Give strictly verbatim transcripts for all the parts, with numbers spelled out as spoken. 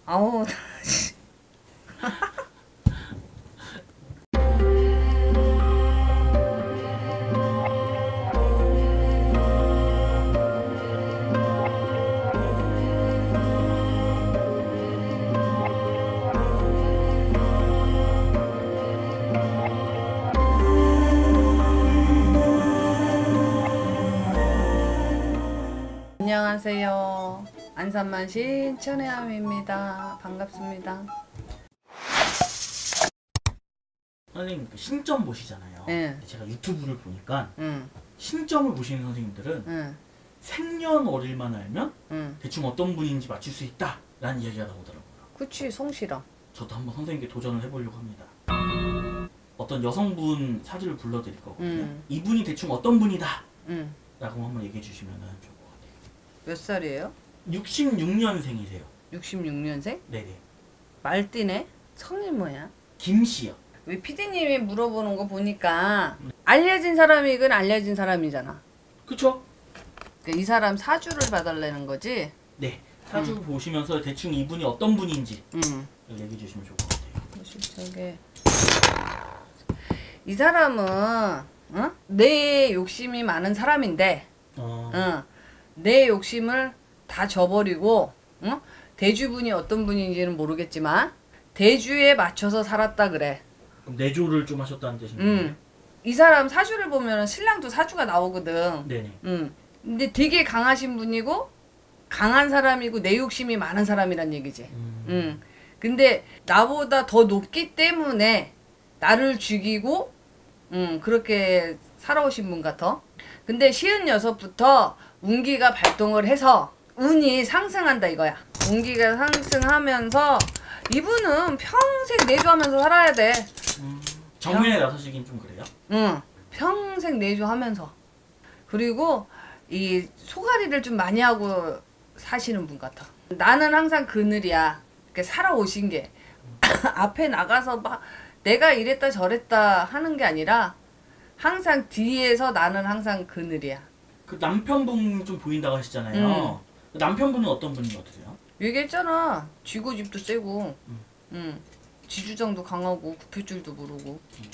아우. 안녕하세요. 안산만신 천혜암입니다. 반갑습니다. 선생님 그 신점 보시잖아요. 네. 제가 유튜브를 보니까 응. 신점을 보시는 선생님들은 응. 생년월일만 알면 응. 대충 어떤 분인지 맞출 수 있다 라는 이야기가 나오더라고요. 그치, 성실함. 저도 한번 선생님께 도전을 해보려고 합니다. 어떤 여성분 사주를 불러드릴 거거든요. 음. 이분이 대충 어떤 분이다 응. 라고 한번 얘기해 주시면 좋을 것 같아요. 몇 살이에요? 육십육 년생이세요. 육십육 년생? 네네. 말띠네? 성이 뭐야? 김씨요. 왜 피디님이 물어보는 거 보니까 알려진 사람이건 알려진 사람이잖아. 그쵸? 그러니까 이 사람 사주를 봐달라는 거지? 네. 사주 음. 보시면서 대충 이분이 어떤 분인지 응. 얘기해 주시면 좋을 것 같아요. 저게 이 사람은 어? 내 욕심이 많은 사람인데 어... 어, 내 욕심을 다 져버리고 어? 대주분이 어떤 분인지는 모르겠지만 대주에 맞춰서 살았다 그래. 그럼 내조를 좀 하셨다는 뜻인가요? 음. 이 사람 사주를 보면 신랑도 사주가 나오거든. 네네. 음. 근데 되게 강하신 분이고 강한 사람이고 내 욕심이 많은 사람이란 얘기지. 음... 음. 근데 나보다 더 높기 때문에 나를 죽이고 음, 그렇게 살아오신 분 같아. 근데 시흔여섯부터 운기가 발동을 해서 운이 상승한다 이거야. 운기가 상승하면서 이분은 평생 내조하면서 살아야 돼. 음... 정면에 나서시긴 좀 그래요? 응. 평생 내조하면서. 그리고 이 소가리를 좀 많이 하고 사시는 분 같아. 나는 항상 그늘이야. 이렇게 살아오신 게 앞에 나가서 막 내가 이랬다 저랬다 하는 게 아니라 항상 뒤에서 나는 항상 그늘이야. 그 남편분 좀 보인다고 하시잖아요. 음. 남편분은 어떤 분인 것 같으세요? 얘기했잖아. 쥐고집도 세고 음. 응. 지주장도 강하고 굽힐줄도 모르고 음.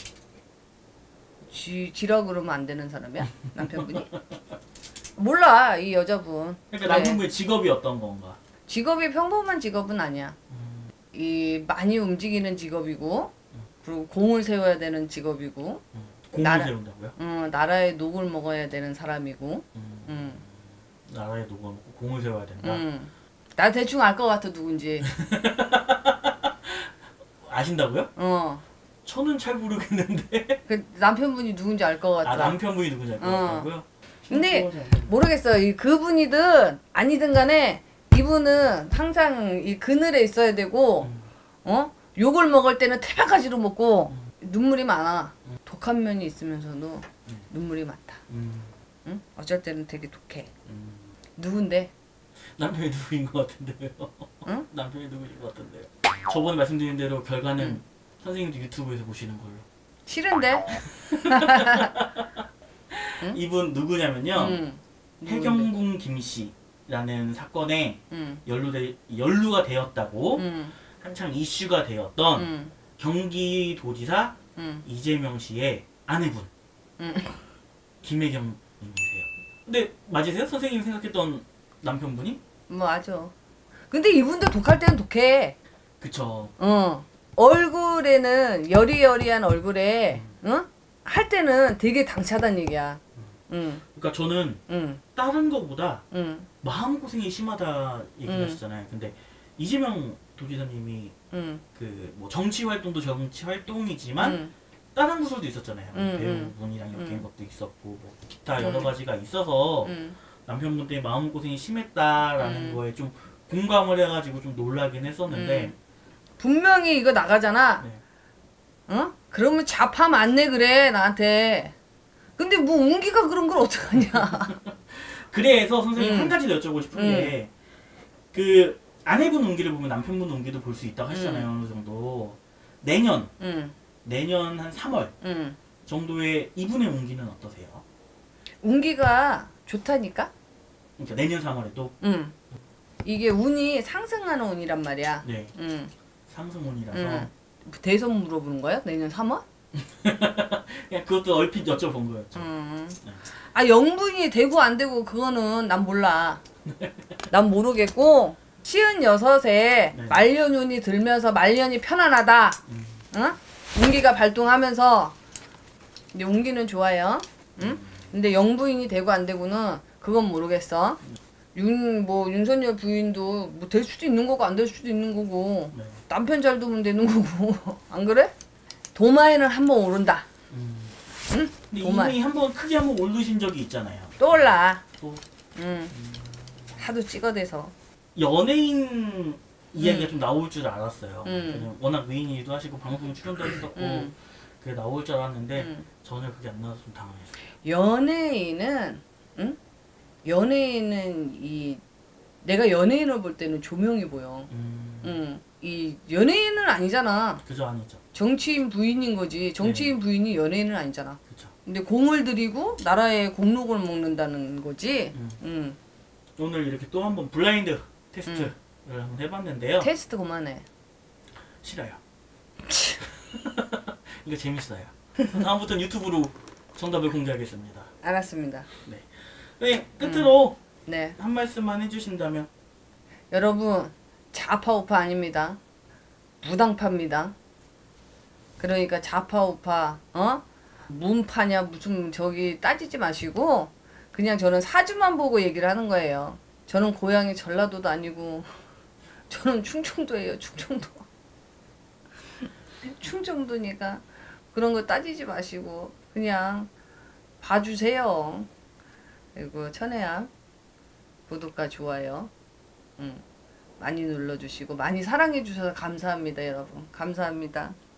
지, 지라 그러면 안 되는 사람이야? 남편분이? 몰라 이 여자분. 그러니까 그래. 남편분의 직업이 어떤 건가? 직업이 평범한 직업은 아니야. 음. 이 많이 움직이는 직업이고 그리고 공을 세워야 되는 직업이고 음. 공을 나라, 세운다고요? 응, 나라의 녹을 먹어야 되는 사람이고 음. 응. 나라에 녹아 먹고 공을 세워야 된다? 응. 나 대충 알 것 같아 누군지. 아신다고요? 어. 저는 잘 모르겠는데. 그 남편분이 누군지 알 것 같아. 아 남편분이 누군지 알 것 어. 같다고요? 근데 모르겠어. 이 그분이든 아니든 간에 이분은 항상 이 그늘에 있어야 되고 음. 어? 욕을 먹을 때는 태바가지로 먹고 음. 눈물이 많아. 음. 독한 면이 있으면서도 음. 눈물이 많다. 음. 응? 어쩔 때는 되게 독해. 음. 누군데? 남편이 누구인 것 같은데요? 응? 남편이 누구인 것 같은데요? 저번에 말씀드린 대로 결과는 응. 선생님도 유튜브에서 보시는 걸로. 싫은데? 응? 이분 누구냐면요. 응. 해경궁 김씨라는 사건에 응. 연루돼, 연루가 되었다고 응. 한창 이슈가 되었던 응. 경기도지사 응. 이재명 씨의 아내분 응. 김혜경님이세요. 근데 맞으세요? 선생님이 생각했던 남편분이? 뭐 맞아. 근데 이분도 독할 때는 독해. 그쵸. 어. 얼굴에는 여리여리한 얼굴에 음. 응? 할 때는 되게 당차단 얘기야. 응. 그러니까 저는 응. 다른 거보다 응. 마음고생이 심하다 얘기하시잖아요. 근데 이재명 도지사님이 응. 그 뭐 정치 활동도 정치 활동이지만 응. 다른 구설도 있었잖아요. 응, 배우분이랑 엮인 응. 것도 있었고 뭐 기타 여러 응. 가지가 있어서 응. 남편분 때문에 마음고생이 심했다라는 응. 거에 좀 공감을 해가지고 좀 놀라긴 했었는데 응. 분명히 이거 나가잖아. 네. 어? 그러면 잡하면 안 내 그래 나한테. 근데 뭐 운기가 그런 걸 어떡하냐. 그래서 선생님 응. 한 가지 더 여쭤보고 싶은 게 그 아내분 운기를 보면 남편분 운기도 볼 수 있다고 하시잖아요. 응. 어느 정도 내년 응. 내년 한 삼월 응. 정도의 이분의 운기는 어떠세요? 운기가 좋다니까? 그러니까 내년 삼월에도 응. 이게 운이 상승하는 운이란 말이야. 네. 응. 상승운이라서 응. 대선 물어보는 거야? 내년 삼월? 그냥 그것도 얼핏 여쭤본 거였죠. 음. 네. 아 영분이 되고 안 되고 그거는 난 몰라. 난 모르겠고 시은 여섯에 네. 말년운이 들면서 말년이 편안하다. 음. 응? 운기가 발동하면서 근데 운기는 좋아요. 응? 근데 영부인이 되고 안 되고는 그건 모르겠어. 윤 뭐 윤석열 부인도 뭐 될 수도 있는 거고 안 될 수도 있는 거고 네. 남편 잘 두면 되는 거고 안 그래? 도마에는 한번 오른다. 음. 응? 근데 도마 이분이 한번 크게 한번 오르신 적이 있잖아요. 또 올라. 또 응. 하도 찍어대서. 연예인 이야기가 음. 좀 나올 줄 알았어요. 음. 왜냐면 워낙 미인이기도 하시고 방송 출연도 했었고 음. 그게 나올 줄 알았는데 음. 전혀 그게 안 나와서 좀 당황했어요. 연예인은 응? 연예인은 이 내가 연예인을 볼 때는 조명이 보여. 음. 응. 이 연예인은 아니잖아. 그죠 아니죠. 정치인 부인인 거지. 정치인 네. 부인이 연예인은 아니잖아. 그죠. 근데 공을 들이고 나라의 공록을 먹는다는 거지. 음. 응. 오늘 이렇게 또 한번 블라인드 테스트를 한번 해봤는데요. 테스트 그만해. 싫어요. 이거 재밌어요. 다음부터는 유튜브로 정답을 공개하겠습니다. 알았습니다. 네, 끝으로 네. 한 말씀만 해주신다면. 여러분 좌파 우파 아닙니다. 무당파입니다. 그러니까 좌파 우파 어? 문파냐 무슨 저기 따지지 마시고 그냥 저는 사주만 보고 얘기를 하는 거예요. 저는 고향이 전라도도 아니고 저는 충청도예요. 충청도. 충청도니까 그런 거 따지지 마시고 그냥 봐주세요. 그리고 천혜야 구독과 좋아요 응. 많이 눌러주시고 많이 사랑해 주셔서 감사합니다. 여러분 감사합니다.